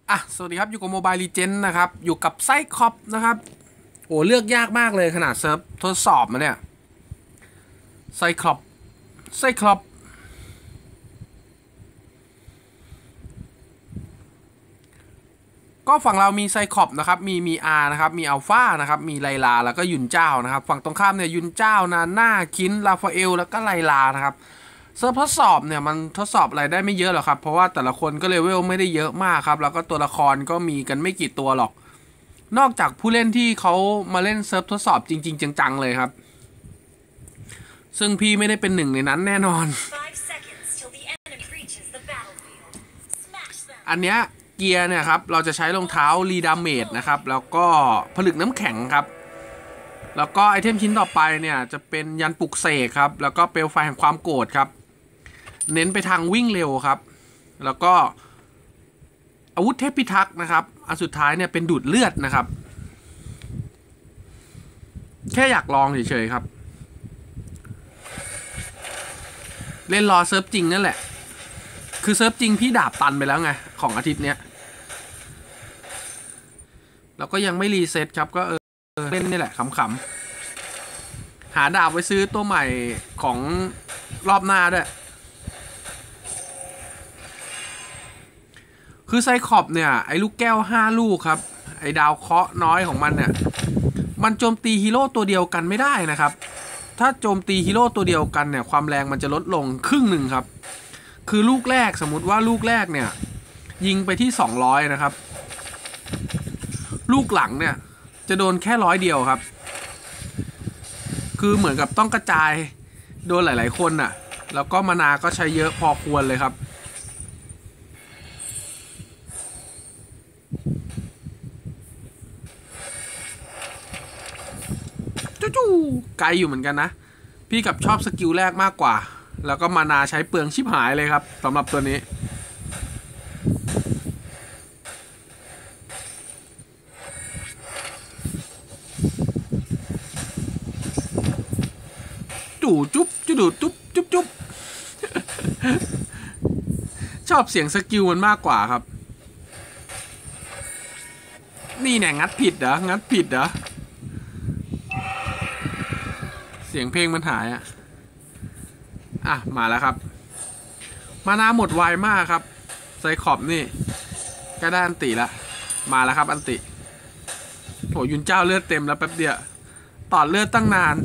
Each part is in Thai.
สวัสดีครับอยู่กับโมบายลีเจนด์นะครับอยู่กับไซคอปนะครับโอ้เลือกยากมากเลยขนาดเซิร์ฟทดสอบมาเนี่ยไซคอปก็ฝั่งเรามีไซคอปนะครับมีอาร์นะครับมีอัลฟานะครับมีไลลาแล้วก็ยุนเจ้านะครับฝั่งตรงข้ามเนี่ยยุนเจ้านาน่าคินราฟาเอลแล้วก็ไลลานะครับเซิร์ฟทดสอบเนี่ยมันทดสอบอะไรได้ไม่เยอะหรอกครับเพราะว่าแต่ละคนก็เลเวลไม่ได้เยอะมากครับแล้วก็ตัวละครก็มีกันไม่กี่ตัวหรอกนอกจากผู้เล่นที่เขามาเล่นเซิร์ฟทดสอบจริงๆจังๆเลยครับซึ่งพี่ไม่ได้เป็นหนึ่งในนั้นแน่นอนอันเนี้ยเกียร์เนี่ยครับเราจะใช้รองเท้ารีดาเมจนะครับแล้วก็ผลึกน้ำแข็งครับแล้วก็ไอเทมชิ้นต่อไปเนี่ยจะเป็นยันปลุกเสกครับแล้วก็เปลวไฟแห่งความโกรธครับเน้นไปทางวิ่งเร็วครับแล้วก็อาวุธเทพพิทักษ์นะครับอันสุดท้ายเนี่ยเป็นดูดเลือดนะครับแค่อยากลองเฉยๆครับเล่นรอเซิร์ฟจริงนั่นแหละคือเซิร์ฟจริงพี่ดาบตันไปแล้วไงของอาทิตย์เนี้ยแล้วก็ยังไม่รีเซ็ตครับก็เล่นนี่แหละขำๆหาดาบไว้ซื้อตัวใหม่ของรอบหน้าด้วยคือไซคอปเนี่ยไอ้ลูกแก้ว5 ลูกครับไอ้ดาวเคราะห์น้อยของมันเนี่ยมันโจมตีฮีโร่ตัวเดียวกันไม่ได้นะครับถ้าโจมตีฮีโร่ตัวเดียวกันเนี่ยความแรงมันจะลดลงครึ่งหนึ่งครับคือลูกแรกสมมุติว่าลูกแรกเนี่ยยิงไปที่200นะครับลูกหลังเนี่ยจะโดนแค่100 เดียวครับคือเหมือนกับต้องกระจายโดนหลายๆคนน่ะแล้วก็มานาก็ใช้เยอะพอควรเลยครับจู้ไกลอยู่เหมือนกันนะพี่กับชอบสกิลแรกมากกว่าแล้วก็มานาใช้เปลืองชิบหายเลยครับสำหรับตัวนี้จู่จุ๊บจุดจุ๊บจุ๊บจุ๊บชอบเสียงสกิลมันมากกว่าครับนี่เนี่ยงัดผิดเหรอเสียงเพลงมันหายมาแล้วครับมานาหมดไวมากครับไซคอปนี่ก็ได้อันติละมาแล้วครับอันติโหยุนเจ้าเลือดเต็มแล้วแป๊บเดียวต่อเลือดตั้งนาน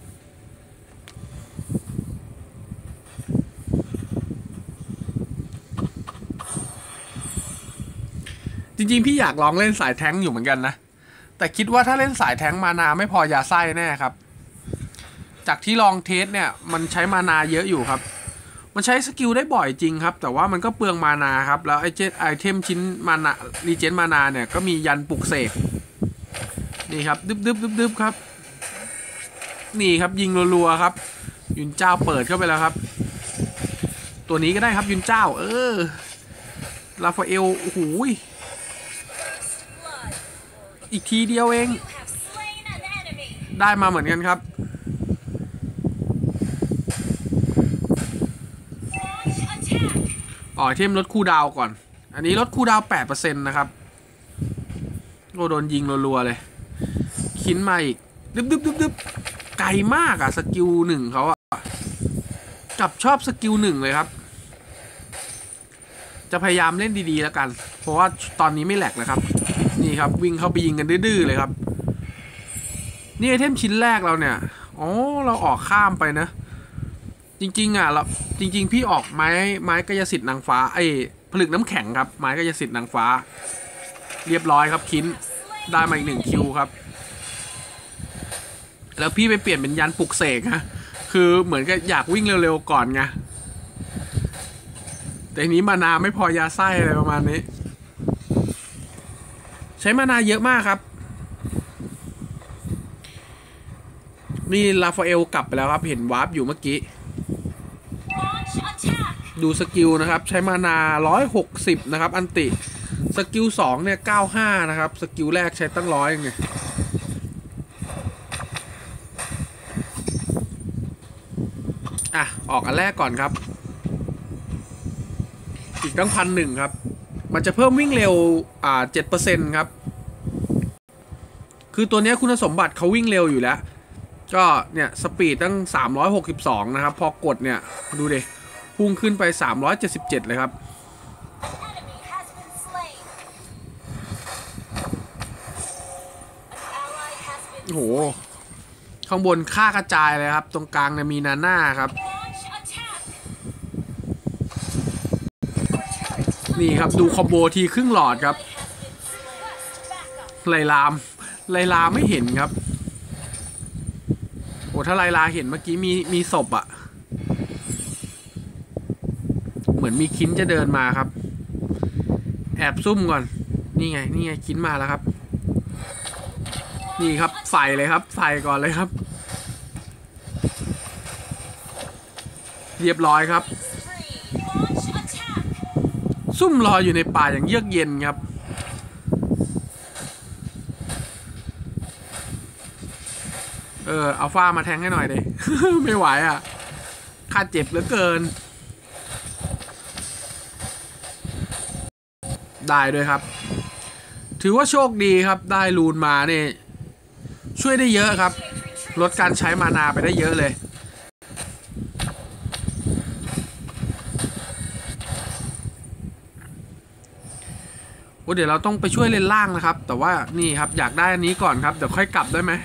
จริงๆพี่อยากลองเล่นสายแท้งอยู่เหมือนกันนะแต่คิดว่าถ้าเล่นสายแท้งมานาไม่พอยาไส้แน่ครับจากที่ลองเทสเนี่ยมันใช้มานาเยอะอยู่ครับมันใช้สกิลได้บ่อยจริงครับแต่ว่ามันก็เปลืองมานาครับแล้วไอเทมชิ้นมานารีเจนมานาเนี่ยก็มียันปลุกเสกนี่ครับดึบครับนี่ครับยิงรัวๆครับยุนเจ้าเปิดเข้าไปแล้วครับตัวนี้ก็ได้ครับยุนเจ้าราฟาเอลโอ้โหอีกทีเดียวเองได้มาเหมือนกันครับเทมลดคูดาวก่อนอันนี้ลดคูดาว 8% นะครับโอ้โดนยิงรัวๆเลยคินมาอีกดึบไกลมากสกิล1เขากับชอบสกิล1เลยครับจะพยายามเล่นดีๆแล้วกันเพราะว่าตอนนี้ไม่แหลกนะครับนี่ครับวิ่งเข้าไปยิงกันดื้อๆเลยครับนี่ไอเทมชิ้นแรกเราเนี่ยเราออกข้ามไปนะจริงๆเราจริงๆพี่ออกไม้กายสิทธิ์นางฟ้าผลึกน้ำแข็งครับไม้กายสิทธิ์นางฟ้าเรียบร้อยครับคินได้มาอีก1 คิวครับแล้วพี่ไปเปลี่ยนเป็นยันปลุกเสกฮะคือเหมือนกับอยากวิ่งเร็วๆก่อนไงแต่นี้มานาไม่พอยาไส้อะไรประมาณนี้ใช้มานาเยอะมากครับนี่ราฟาเอลกลับไปแล้วครับเห็นวาร์ปอยู่เมื่อกี้ดูสกิลนะครับใช้มานา160นะครับอันติสกิล2เนี่ย95นะครับสกิลแรกใช้ตั้ง100ไงออกอันแรกก่อนครับอีกตั้ง1,100ครับมันจะเพิ่มวิ่งเร็ว7%ครับคือตัวนี้คุณสมบัติเขาวิ่งเร็วอยู่แล้วก็เนี่ยสปีดตั้ง362นะครับพอกดเนี่ยดูดิพุ่งขึ้นไป377เลยครับโอ้โหข้างบนฆ่ากระจายเลยครับตรงกลางเนี่ยมีนาน่าครับนี่ครับดูคอมโบทีครึ่งหลอดครับไลลาไม่เห็นครับโอ้ถ้าไลลาเห็นเมื่อกี้มีศพอะเหมือนมีคินจะเดินมาครับแอบซุ่มก่อนนี่ไงคินมาแล้วครับนี่ครับใส่เลยครับใส่ก่อนเลยครับเรียบร้อยครับซุ่มรออยู่ในป่าอย่างเยือกเย็นครับอัลฟามาแทงให้หน่อยดิ ไม่ไหวอ่ะข้าเจ็บเหลือเกินได้ด้วยครับถือว่าโชคดีครับได้รูนมาเนี่ยช่วยได้เยอะครับลดการใช้มานาไปได้เยอะเลยโอ้เดี๋ยวเราต้องไปช่วยเลนล่างนะครับแต่ว่านี่ครับอยากได้อันนี้ก่อนครับเดี๋ยวค่อยกลับได้ไหม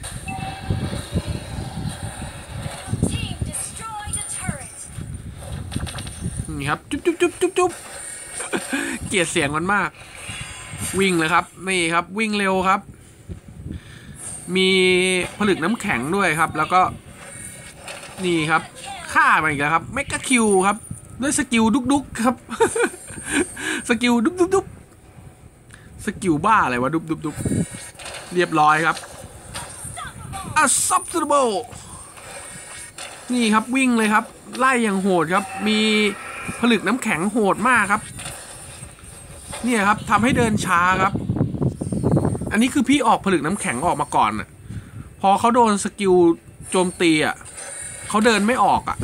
นี่ครับจุ๊บเกลียดเสียงมันมากวิ่งเลยครับนี่ครับวิ่งเร็วครับมีผลึกน้ำแข็งด้วยครับแล้วก็นี่ครับฆ่าไปอีกแล้วครับเมกะคิวครับด้วยสกิลดุกครับ สกิลดุกสกิลบ้าอะไรวะดุกเรียบร้อยครับUnstoppable นี่ครับวิ่งเลยครับไล่อย่างโหดครับมีผลึกน้ำแข็งโหดมากครับเนี่ยครับทำให้เดินช้าครับอันนี้คือพี่ออกผลึกน้ำแข็งออกมาก่อนอ่ะพอเขาโดนสกิลโจมตีอ่ะเขาเดินไม่ออกอ่ะ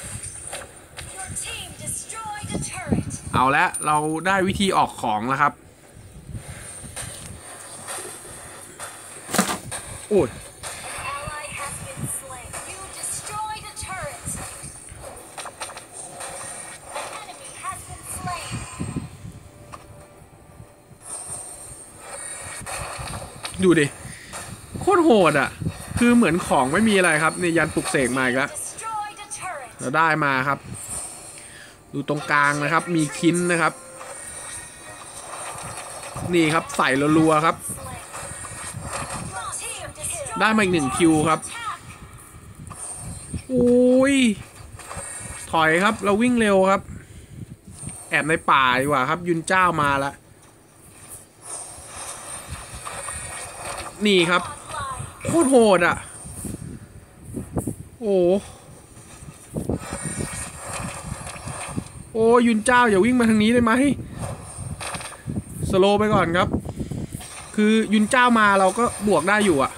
เอาละเราได้วิธีออกของแล้วครับโอ้ยดูดิโคตรโหดอ่ะคือเหมือนของไม่มีอะไรครับในยันปลุกเสกมาอีกแล้วเราได้มาครับดูตรงกลางนะครับมีคินนะครับนี่ครับใส่รัวๆครับได้มาอีก1 คิวครับโอ้ยถอยครับเราวิ่งเร็วครับแอบในป่าดีกว่าครับยุนเจ้ามาแล้วนี่ครับโคตรโหดอ่ะโอ้ยุนเจ้าอย่าวิ่งมาทางนี้ได้ไหมสโลว์ไปก่อนครับคือยุนเจ้ามาเราก็บวกได้อยู่อ่ะ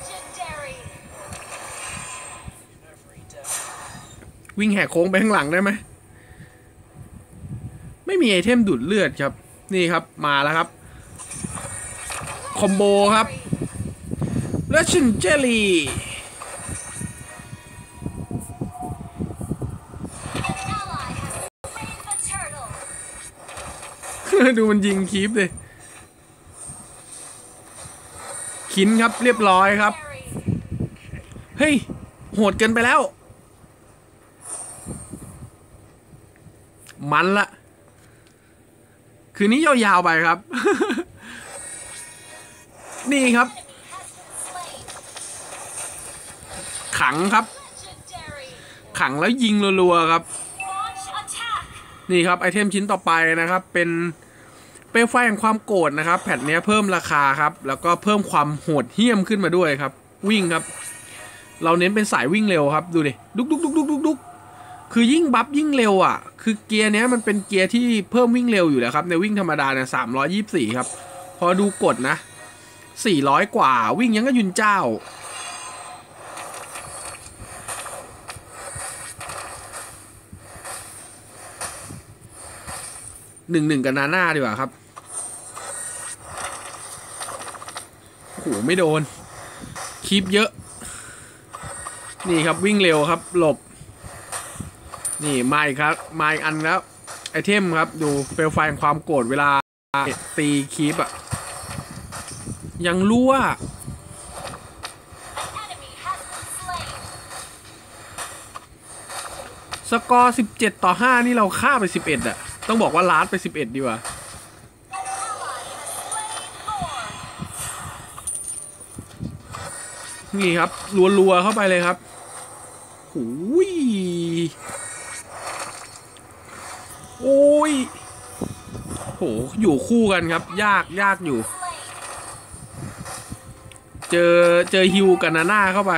วิ่งแหกโค้งไปข้างหลังได้ไหมไม่มีไอเทมดูดเลือดครับนี่ครับมาแล้วครับคอมโบครับLegendary ดูมันยิงคีปเลยคินครับเรียบร้อยครับเฮ้ยโหดเกินไปแล้วมันละคืนนี้ยาวๆไปครับ นี่ครับขังครับขังแล้วยิงรัวๆครับนี่ครับไอเทมชิ้นต่อไปนะครับเป็นเปลวไฟแห่งความโกรธนะครับแพทเนี้ยเพิ่มราคาครับแล้วก็เพิ่มความโหดเหี้ยมขึ้นมาด้วยครับวิ่งครับเราเน้นเป็นสายวิ่งเร็วครับดูดิดุกคือยิ่งบัฟยิ่งเร็วอ่ะคือเกียร์เนี้ยมันเป็นเกียร์ที่เพิ่มวิ่งเร็วอยู่แล้วครับในวิ่งธรรมดาเนี่ย324ครับพอดูกดนะ400กว่าวิ่งยังก็ยุนเจ้า 1-1กับนาน่าดีกว่าครับโอ้โหไม่โดนคีปเยอะนี่ครับวิ่งเร็วครับหลบนี่มาอีกครับมาอีกอันแล้วไอเทมครับดูเปลวไฟความโกรธเวลาตีคีปอะยังรั่วสกอร์17-5นี่เราฆ่าไป11อะต้องบอกว่าลาดไป11ดีกว่านี่ครับรัวๆเข้าไปเลยครับหูยโอ้ยโหอยู่คู่กันครับยากอยู่เจอฮิวกับนาน่าเข้าไป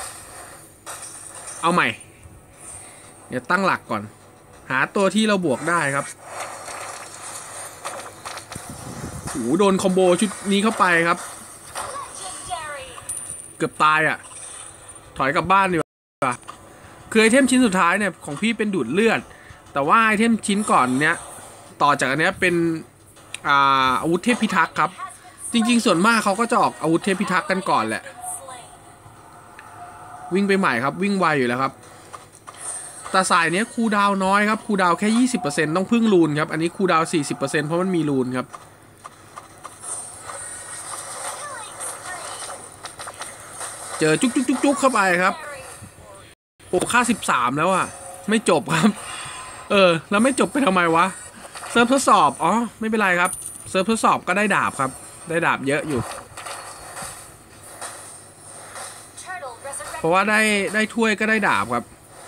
เอาใหม่เดี๋ยวตั้งหลักก่อนหาตัวที่เราบวกได้ครับโอ้โหโดนคอมโบชุดนี้เข้าไปครับเกือบตายอ่ะถอยกลับบ้านดีกว่าคือไอเทมชิ้นสุดท้ายเนี่ยของพี่เป็นดูดเลือดแต่ว่าไอเทมชิ้นก่อนเนี้ยต่อจากอันเนี้ยเป็นอาวุธเทพพิทักษ์ครับจริงๆส่วนมากเขาก็จะออกอาวุธเทพพิทักษ์กันก่อนแหละวิ่งไปใหม่ครับวิ่งไวอยู่แล้วครับแต่สายเนี้ยคูดาวน้อยครับคูดาวแค่ 20% ต้องพึ่งรูนครับอันนี้คูดาว 40% เพราะมันมีรูนครับเจอจุกเข้าไปครับโอ้ค่า13แล้วอ่ะไม่จบครับแล้วไม่จบไปทำไมวะเซิร์ฟทดสอบอ๋อไม่เป็นไรครับเซิร์ฟทดสอบก็ได้ดาบครับได้ดาบเยอะอยู่เพราะว่าได้ถ้วยก็ได้ดาบครับ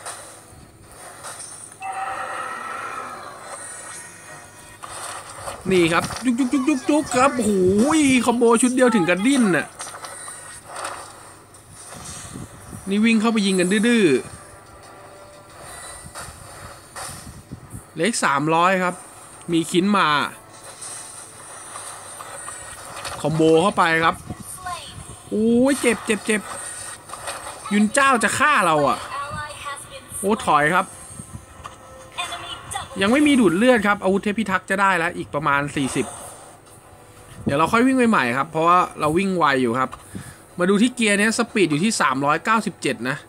นี่ครับจุกครับโอ้โหคอมโบชุดเดียวถึงกันดิ้นน่ะนี่วิ่งเข้าไปยิงกันดื้อเล็ก300ครับมีคินมาคอมโบเข้าไปครับโอ้ยเจ็บยุนเจ้าจะฆ่าเราอ่ะโอ้ถอยครับยังไม่มีดูดเลือดครับอาวุธเทพพิทักษ์จะได้แล้วอีกประมาณ40เดี๋ยวเราค่อยวิ่งไปใหม่ครับเพราะว่าเราวิ่งไวอยู่ครับมาดูที่เกียร์นี้สปีดอยู่ที่397นะ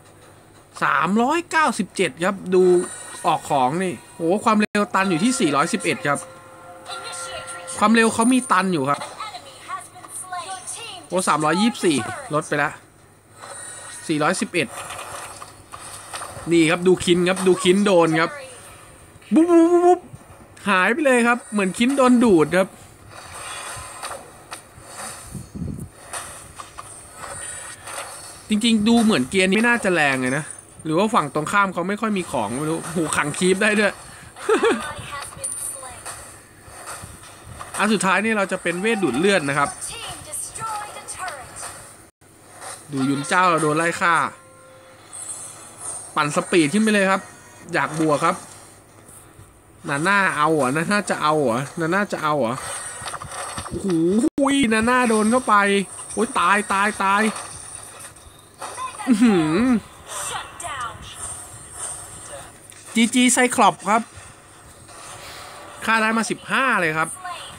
397ครับดูออกของนี่โอ้ความเร็วตันอยู่ที่411ครับความเร็วเขามีตันอยู่ครับโอ้324ลดไปแล้ว411นี่ครับดูคินครับดูคินโดนครับบุ๊บหายไปเลยครับเหมือนคินโดนดูดครับจริงๆดูเหมือนเกียร์นี้ไม่น่าจะแรงเลยนะหรือว่าฝั่งตรงข้ามเขาไม่ค่อยมีของไม่รู้หูขังคีบได้ด้วย อันสุดท้ายนี่เราจะเป็นเวทดูดเลือดนะครับดูยุนเจ้าเราโดนไล่ฆ่าปั่นสปีดขึ้นไปเลยครับอยากบวกครับนาน่าเอาเหรอนาน่าจะเอาเหรอนาน่าจะเอาเหรอโอ้โหนาน่าโดนเข้าไปโอ้ยตายจีไซคลอปครับค่าได้มา15เลยครับ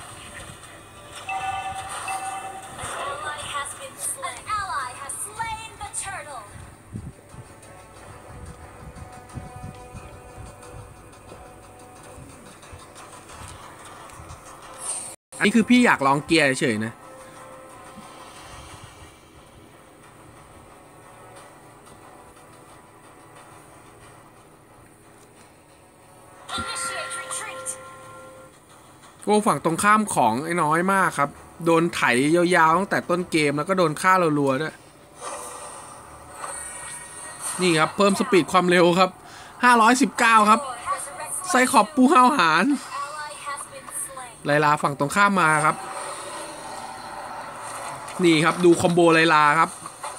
อันนี้คือพี่อยากลองเกียร์เฉยๆนะโกฝั่งตรงข้ามของไอ้น้อยมากครับโดนไถยาวๆตั้งแต่ต้นเกมแล้วก็โดนฆ่ารัวๆด้วยนี่ครับเพิ่มสปีดความเร็วครับ519ครับไซคอบปูห้าวหารไลลาฝั่งตรงข้ามมาครับนี่ครับดูคอมโบไลลาครับ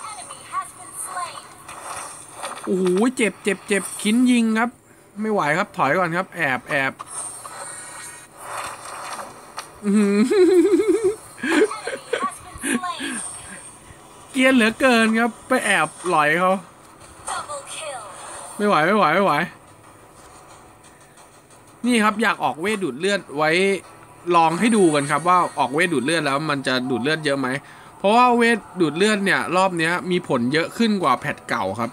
โอ้โหเจ็บคินยิงครับไม่ไหวครับถอยก่อนครับแอบเกียร์เหลือเกินครับไปแอบหลอยเขาไม่ไหวนี่ครับอยากออกเวทดูดเลือดไว้ลองให้ดูกันครับว่าออกเวทดูดเลือดแล้วมันจะดูดเลือดเยอะไหมเพราะว่าเวทดูดเลือดเนี่ยรอบนี้มีผลเยอะขึ้นกว่าแพทเก่าครับ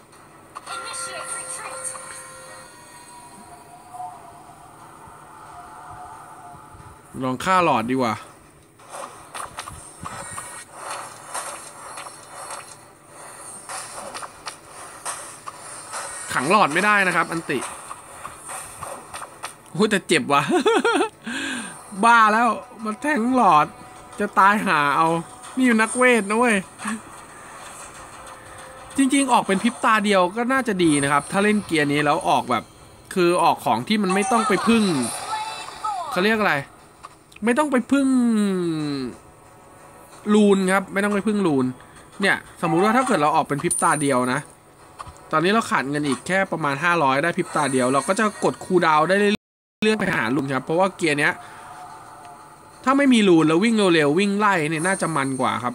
ลองฆ่าหลอดดีกว่าขังหลอดไม่ได้นะครับอันติโอ้แต่เจ็บว่ะ บ้าแล้วมาแทงหลอดจะตายหาเอานี่อยู่นักเวทนะเว้ยจริงๆออกเป็นพริบตาเดียวก็น่าจะดีนะครับถ้าเล่นเกียร์นี้แล้วออกแบบคือออกของที่มันไม่ต้องไปพึ่งเขาเรียกอะไรไม่ต้องไปพึ่งลูนครับไม่ต้องไปพึ่งลูนเนี่ยสมมุติว่าถ้าเกิดเราออกเป็นพริบตาเดียวนะตอนนี้เราขาดเงินอีกแค่ประมาณ500ได้พริบตาเดียวเราก็จะกดคูลดาวน์ได้เรื่อยๆไปหาลูนครับเพราะว่าเกียร์เนี้ยถ้าไม่มีลูนแล้ววิ่งเร็วๆวิ่งไล่เนี่ยน่าจะมันกว่าครับ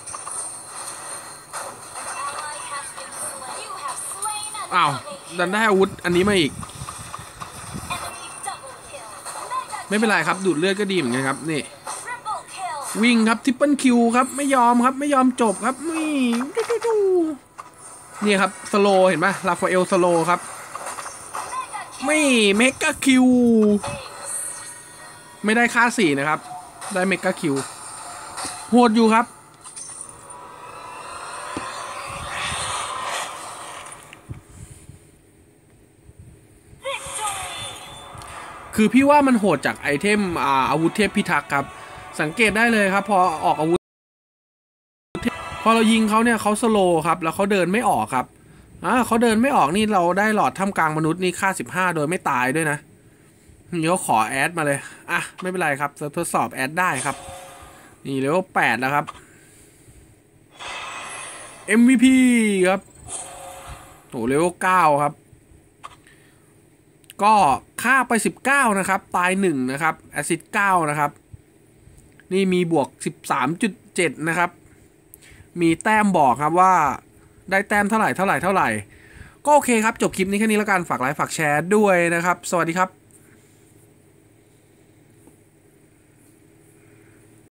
อ้าวดันได้อาวุธอันนี้มาอีกไม่เป็นไรครับดูดเลือดก็ดีเหมือนกันครับนี่วิ่งครับทริปเปิลคิวครับไม่ยอมครับไม่ยอมจบครับนี่ครับสโลเห็นไหมราฟาเอลสโลครับไม่เมกาคิวไม่ได้ค่า4นะครับได้เมกาคิวโหดอยู่ครับคือพี่ว่ามันโหดจากไอเทมอาวุธเทพพิทักษ์ครับสังเกตได้เลยครับพอออกอาวุธพอเรายิงเขาเนี่ยเขาสโลครับแล้วเขาเดินไม่ออกครับเขาเดินไม่ออกนี่เราได้หลอดท่ามกลางมนุษย์นี่ค่า15โดยไม่ตายด้วยนะนี่เขาขอแอดมาเลยไม่เป็นไรครับทดสอบแอดได้ครับนี่เลเวล8แล้วครับ MVP ครับโหเลเวล9ครับก็ฆ่าไป19นะครับตาย1นะครับแอซิด9นะครับนี่มีบวก 13.7 นะครับมีแต้มบอกครับว่าได้แต้มเท่าไหร่ก็โอเคครับจบคลิปนี้แค่นี้แล้วกันฝากไลค์ฝากแชร์ด้วยนะครับสวัสดีครับ